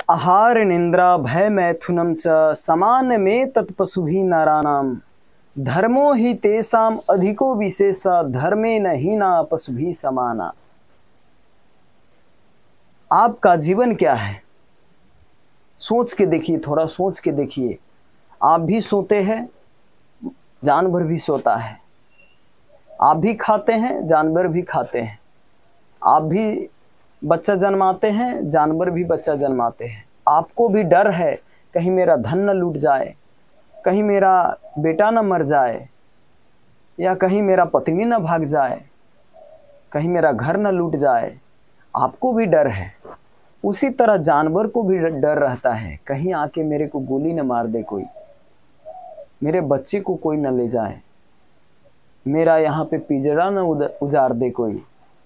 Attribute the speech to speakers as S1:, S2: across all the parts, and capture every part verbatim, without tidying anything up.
S1: आहार निंद्रा भय मैथुनम च समान में तत्पशुभि नाराणाम धर्मो ही तेसाम अधिको विशेषा धर्मे न हीना पशुभि समाना। आपका जीवन क्या है? सोच के देखिए, थोड़ा सोच के देखिए। आप भी सोते हैं, जानवर भी सोता है। आप भी खाते हैं, जानवर भी खाते हैं। आप भी बच्चा जन्माते हैं, जानवर भी बच्चा जन्माते हैं। आपको भी डर है कहीं मेरा धन न लूट जाए, कहीं मेरा बेटा न मर जाए, या कहीं मेरा पत्नी न भाग जाए, कहीं मेरा घर न लूट जाए। आपको भी डर है। उसी तरह जानवर को भी डर रहता है, कहीं आके मेरे को गोली न मार दे कोई, मेरे बच्चे को कोई न ले जाए, मेरा यहाँ पे पिंजरा न उजाड़ दे कोई।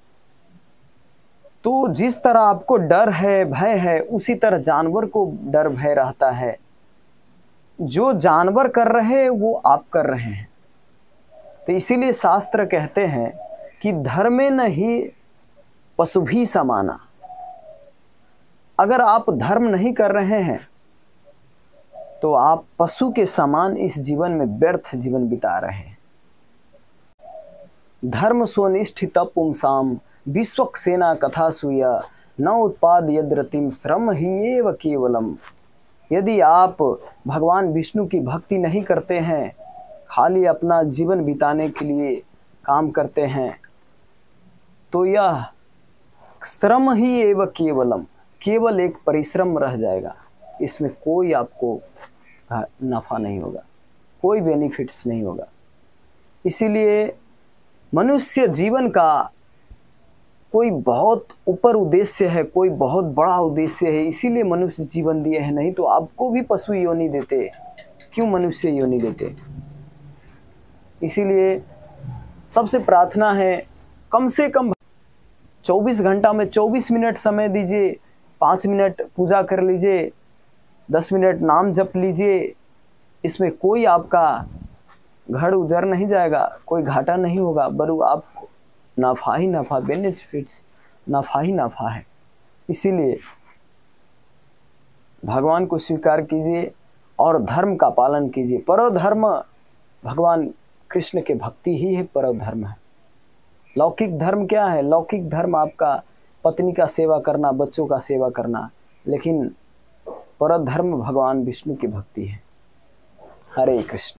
S1: तो जिस तरह आपको डर है, भय है, उसी तरह जानवर को डर भय रहता है। जो जानवर कर रहे हैं वो आप कर रहे हैं। तो इसीलिए शास्त्र कहते हैं कि धर्मे न ही पशुभि समाना। अगर आप धर्म नहीं कर रहे हैं तो आप पशु के समान इस जीवन में व्यर्थ जीवन बिता रहे हैं। धर्म स्वनिष्ठित पुंसाम विश्वक सेना कथा सूया न उत्पाद यद्रतिम श्रम ही एव केवलम। यदि आप भगवान विष्णु की भक्ति नहीं करते हैं, खाली अपना जीवन बिताने के लिए काम करते हैं, तो यह श्रम ही एव केवलम, केवल एक परिश्रम रह जाएगा। इसमें कोई आपको नफा नहीं होगा, कोई बेनिफिट्स नहीं होगा। इसीलिए मनुष्य जीवन का कोई बहुत ऊपर उद्देश्य है, कोई बहुत बड़ा उद्देश्य है, इसीलिए मनुष्य जीवन दिए हैं। नहीं तो आपको भी पशु योनि देते, क्यों मनुष्य योनि देते? इसीलिए सबसे प्रार्थना है, कम से कम चौबीस घंटा में चौबीस मिनट समय दीजिए। पाँच मिनट पूजा कर लीजिए, दस मिनट नाम जप लीजिए। इसमें कोई आपका घर उजर नहीं जाएगा, कोई घाटा नहीं होगा, बरु आपको नफा ही नफा, बेनिफिट्स नफा ही नफा है। इसीलिए भगवान को स्वीकार कीजिए और धर्म का पालन कीजिए। परम धर्म भगवान कृष्ण के भक्ति ही है, परम धर्म है। लौकिक धर्म क्या है? लौकिक धर्म आपका पत्नी का सेवा करना, बच्चों का सेवा करना, लेकिन परम धर्म भगवान विष्णु की भक्ति है। हरे कृष्ण।